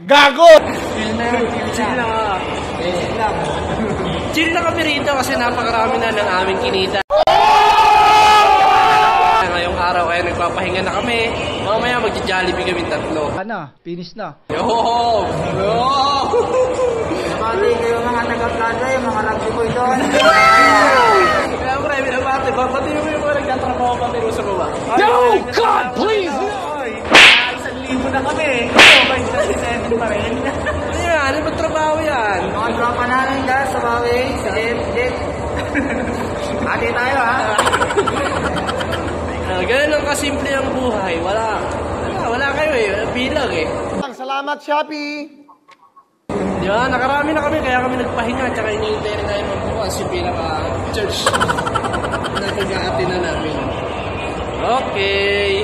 Gago! Chill na. Chill na kami rito kasi napakarami na ng aming kinita. Ngayong araw kaya nagpapahinga na kami. Mamaya magja-Jollibee kami tatlo. Ano? Finish na. Yo! Pati kayo mga taga-plaza, yung mga rugby boy doon. Kaya mo rin, binabati. Pati mo yung mga nagtatrabaho pati sa baba. No! God, please! No! 1,000 na kami. May 37 pa rin. Ano yan? Ano ba trabaho yan? Mga tropa namin dyan sa Bawi, sa Jet. Ate tayo ha. Ganun lang kasimple ang buhay. Wala kayo eh. Bilang eh. Salamat, Shopee! Di ba? Nakarami na kami kaya kami nagpahinga. Tsaka iniintay rin tayo magbukas yung pinaka-church na pag-aati na namin. Okay.